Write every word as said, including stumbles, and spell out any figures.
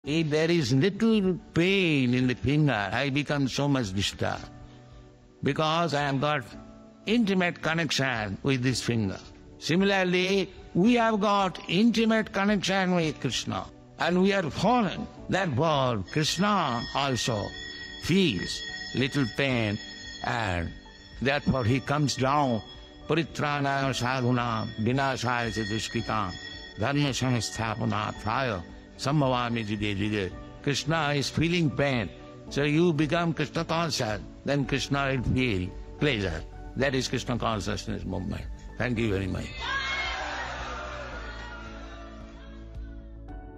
If there is little pain in the finger, I become so much disturbed, because I have got intimate connection with this finger. Similarly, we have got intimate connection with Krishna, and we are fallen. Therefore, Krishna also feels little pain, and therefore he comes down, paritrāṇāya sādhūnāṁ, vināśāya duṣkṛtām, dharma-saṁsthāpana, arthāya, sambhavāmi yuge yuge. Krishna is feeling pain, so you become Krishna conscious, then Krishna will feel pleasure. That is Krishna consciousness movement. Thank you very much.